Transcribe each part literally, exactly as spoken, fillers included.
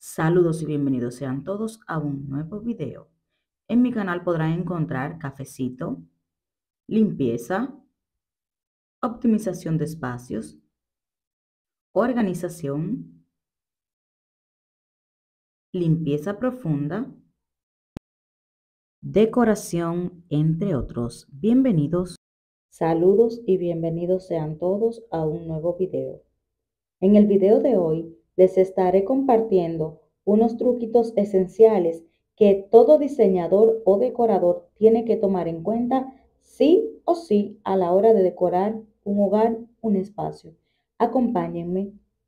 Saludos y bienvenidos sean todos a un nuevo video. En mi canal podrán encontrar cafecito, limpieza, optimización de espacios, organización, limpieza profunda, decoración, entre otros. Bienvenidos. Saludos y bienvenidos sean todos a un nuevo video. En el video de hoy les estaré compartiendo unos truquitos esenciales que todo diseñador o decorador tiene que tomar en cuenta sí o sí a la hora de decorar un hogar, un espacio. Acompáñenme.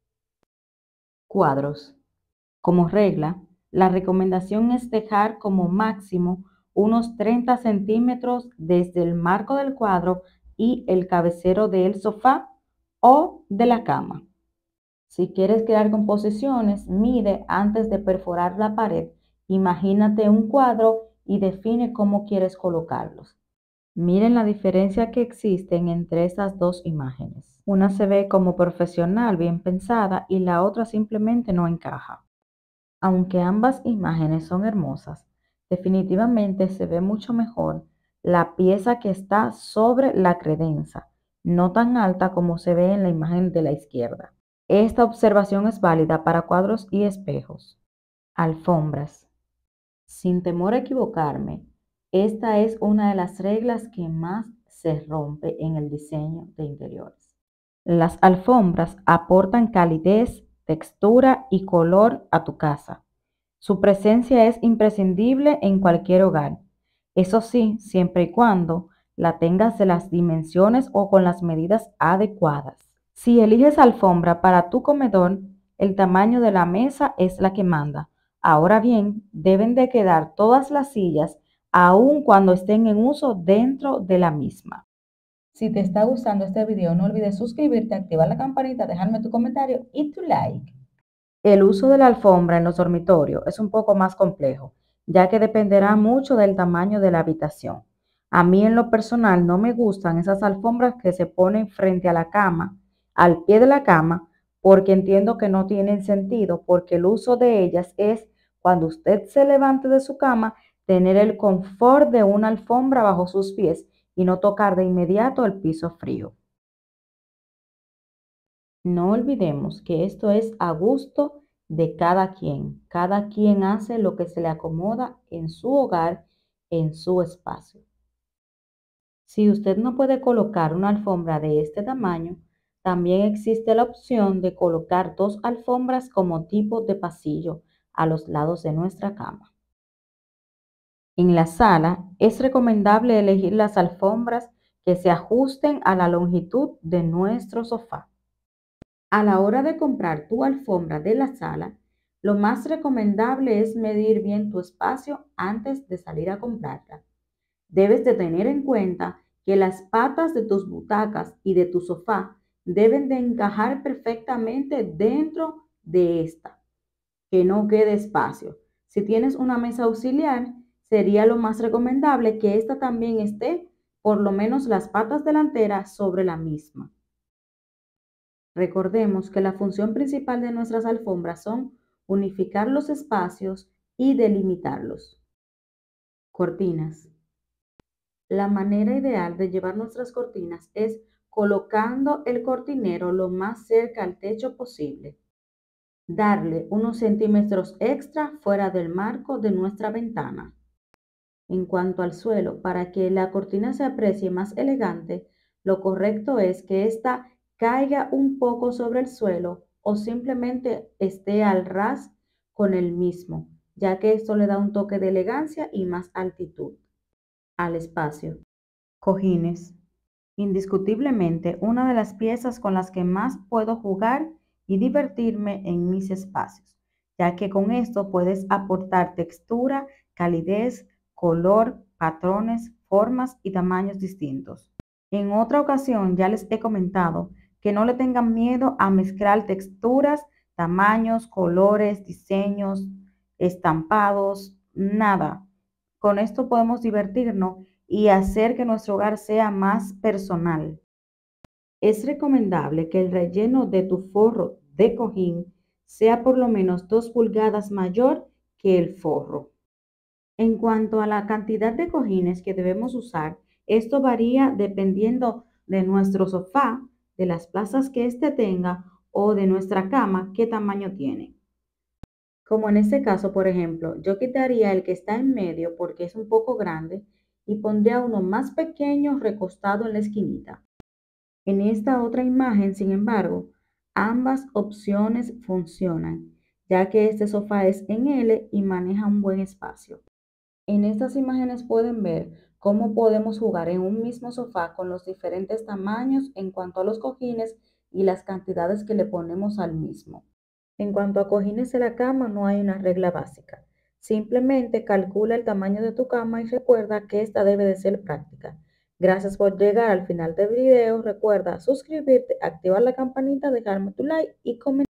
Cuadros. Como regla, la recomendación es dejar como máximo unos treinta centímetros desde el marco del cuadro y el cabecero del sofá o de la cama. Si quieres crear composiciones, mide antes de perforar la pared. Imagínate un cuadro y define cómo quieres colocarlos. Miren la diferencia que existen entre esas dos imágenes. Una se ve como profesional, bien pensada, y la otra simplemente no encaja. Aunque ambas imágenes son hermosas, definitivamente se ve mucho mejor la pieza que está sobre la credenza, no tan alta como se ve en la imagen de la izquierda. Esta observación es válida para cuadros y espejos. Alfombras. Sin temor a equivocarme, esta es una de las reglas que más se rompe en el diseño de interiores. Las alfombras aportan calidez, textura y color a tu casa. Su presencia es imprescindible en cualquier hogar. Eso sí, siempre y cuando la tengas de las dimensiones o con las medidas adecuadas. Si eliges alfombra para tu comedor, el tamaño de la mesa es la que manda. Ahora bien, deben de quedar todas las sillas, aun cuando estén en uso dentro de la misma. Si te está gustando este video, no olvides suscribirte, activar la campanita, dejarme tu comentario y tu like. El uso de la alfombra en los dormitorios es un poco más complejo, ya que dependerá mucho del tamaño de la habitación. A mí en lo personal no me gustan esas alfombras que se ponen frente a la cama, al pie de la cama, porque entiendo que no tienen sentido, porque el uso de ellas es cuando usted se levante de su cama, tener el confort de una alfombra bajo sus pies y no tocar de inmediato el piso frío. No olvidemos que esto es a gusto de cada quien. Cada quien hace lo que se le acomoda en su hogar, en su espacio. Si usted no puede colocar una alfombra de este tamaño, también existe la opción de colocar dos alfombras como tipo de pasillo a los lados de nuestra cama. En la sala es recomendable elegir las alfombras que se ajusten a la longitud de nuestro sofá. A la hora de comprar tu alfombra de la sala, lo más recomendable es medir bien tu espacio antes de salir a comprarla. Debes de tener en cuenta que las patas de tus butacas y de tu sofá deben de encajar perfectamente dentro de esta, que no quede espacio. Si tienes una mesa auxiliar, sería lo más recomendable que esta también esté por lo menos las patas delanteras sobre la misma. Recordemos que la función principal de nuestras alfombras son unificar los espacios y delimitarlos. Cortinas. La manera ideal de llevar nuestras cortinas es colocando el cortinero lo más cerca al techo posible. Darle unos centímetros extra fuera del marco de nuestra ventana. En cuanto al suelo, para que la cortina se aprecie más elegante, lo correcto es que ésta caiga un poco sobre el suelo o simplemente esté al ras con el mismo, ya que esto le da un toque de elegancia y más altitud al espacio. Cojines. Indiscutiblemente una de las piezas con las que más puedo jugar y divertirme en mis espacios, ya que con esto puedes aportar textura, calidez, color, patrones, formas y tamaños distintos. En otra ocasión ya les he comentado que no le tengan miedo a mezclar texturas, tamaños, colores, diseños, estampados, nada. Con esto podemos divertirnos y hacer que nuestro hogar sea más personal. Es recomendable que el relleno de tu forro de cojín sea por lo menos dos pulgadas mayor que el forro. En cuanto a la cantidad de cojines que debemos usar, esto varía dependiendo de nuestro sofá, de las plazas que éste tenga o de nuestra cama, qué tamaño tiene. Como en este caso, por ejemplo, yo quitaría el que está en medio porque es un poco grande y pondría uno más pequeño recostado en la esquinita. En esta otra imagen, sin embargo, ambas opciones funcionan, ya que este sofá es en L y maneja un buen espacio. En estas imágenes pueden ver cómo podemos jugar en un mismo sofá con los diferentes tamaños en cuanto a los cojines y las cantidades que le ponemos al mismo. En cuanto a cojines de la cama, no hay una regla básica. Simplemente calcula el tamaño de tu cama y recuerda que esta debe de ser práctica. Gracias por llegar al final del video. Recuerda suscribirte, activar la campanita, dejarme tu like y comentar.